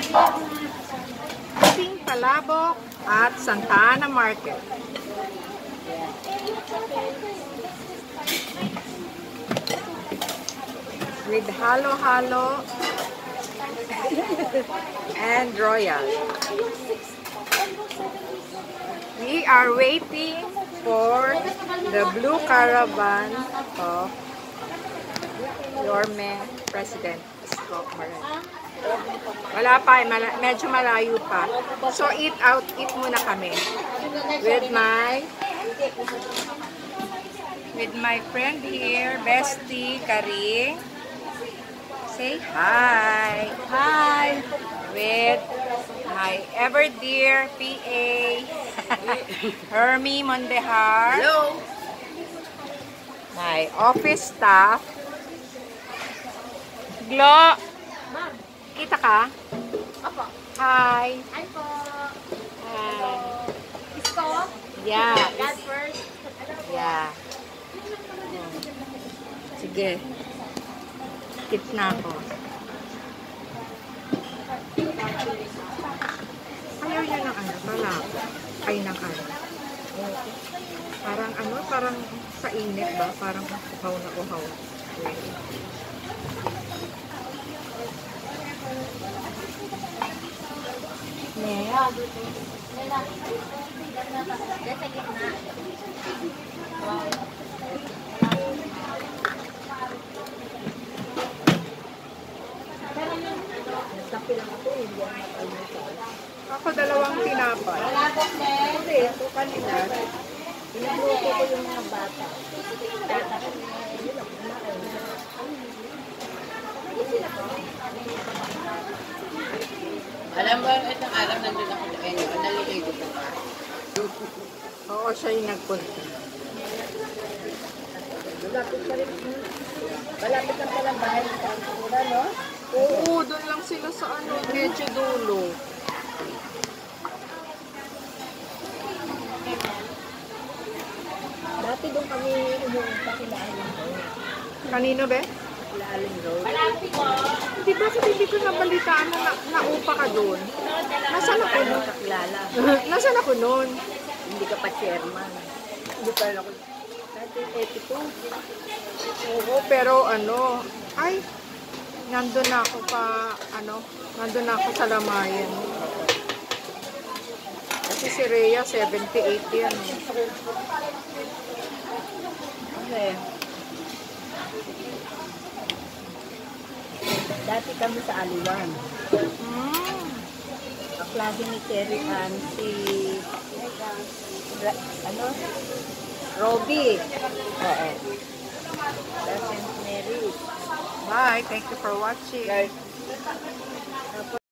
Pink Palabok at Santa Ana Market. With halo-halo and royal. We are waiting for the blue caravan of Yorme President. Wala pa, medyo malayo pa. So eat muna kami with my friend here, Bestie Karing. Say hi. Hi. With my ever dear PA, Hermie Mondehar. Hello. My office staff. Glo. Kita ka? Opo. Hi. Hi po. Hi. Isko? Yeah. God first. Yeah. Sige. Skip na ako. Ayaw niya ng ano, pala. Ay, ng ano. Parang sa init ba? Parang uhaw na uhaw. Nea. Dito gitna. Ako dalawang tinapay. Palabok na. Hindi, ito kanina. Pinagluto ko yung mga bata. Alam ba, itong araw nandun ako sa inyo, naliligo ko pa. Oo, siya yung nagpunta. Malapit lang palang bahay ng Pangkura, no? Oo, doon lang sila sa ano, medyo dulo. Dati doon kami umuunta kila Aling Road. Kanino, be? Kila Aling Road. Malapit ko! Di ba kasi hindi ko nabalitaan na naupa ka doon? Nasaan ako Ano nun? kakilala? Nasaan ako nun? Hindi ka pa chairman. Hindi pa rin ako. 1982. Oo, pero ano, ay, nandun na ako nandun na ako sa Lamayan. Kasi si Rhea, 78 yan. Okay. Dati kami sa Aliwan. Kaklase ni Terry Ann si Robbie. Oo. St. Mary. Bye, thank you for watching. Guys.